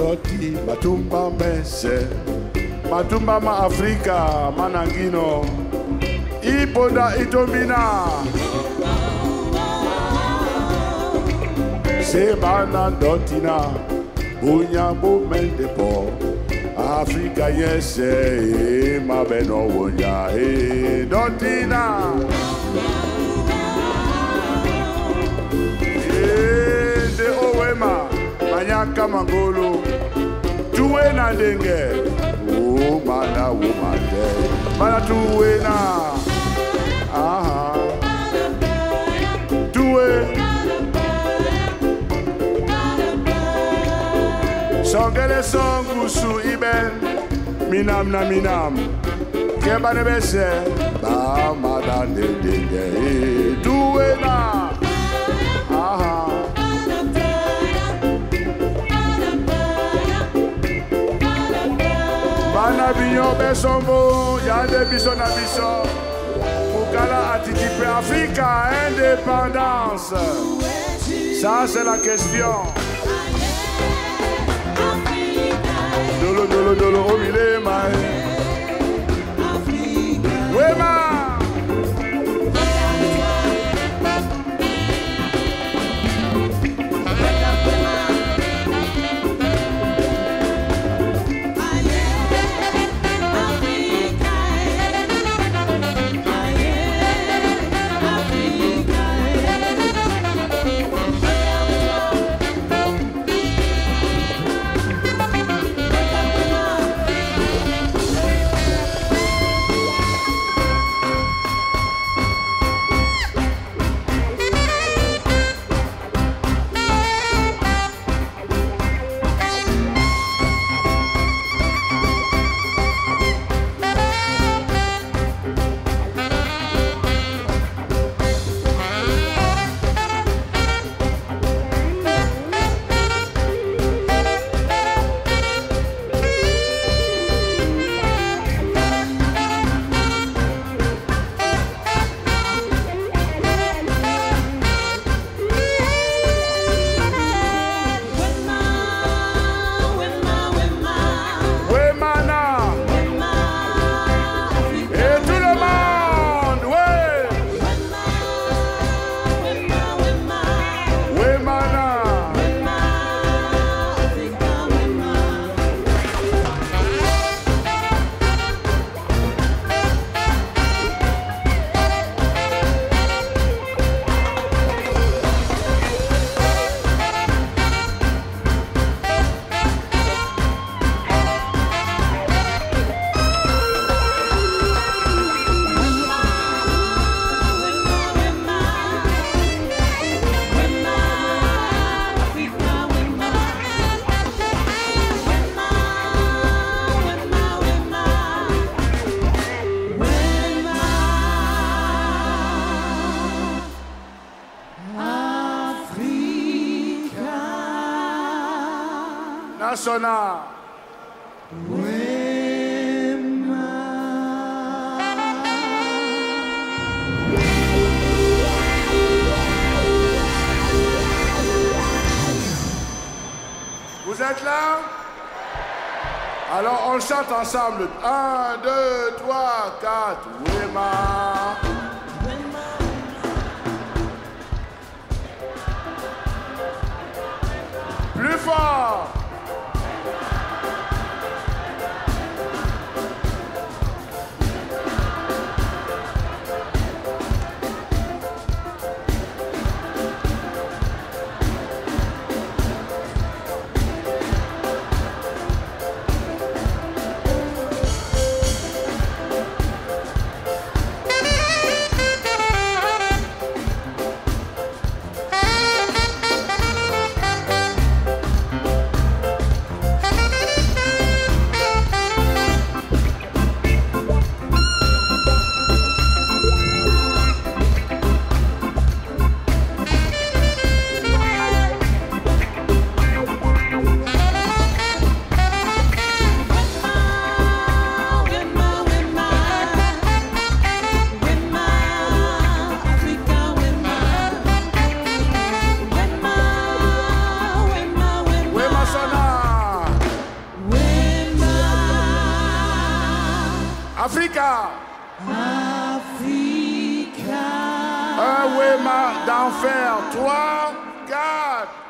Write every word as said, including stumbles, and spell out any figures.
doti matumba mese matumba ma Afrika manangino iponda itombina sebana dotina bunya bumente po Afrika yese ma beno wonya e dotina e de owema manyaka mangolo tuwe na denge o mana womate mana tuwe na aha tuwe songele songusu iben minam na minam keba nebese ba madande denge tuwe na aha bana binyo besombo yande biso na biso mukala atitipe Afrika indépendance ça c'est la question. Dolo dolo dolo omile mai Wema National. Vous êtes là? Alors on le chante ensemble. Un, deux, trois, quatre. Wema. Plus fort. Wema d'enfer. trois, quatre.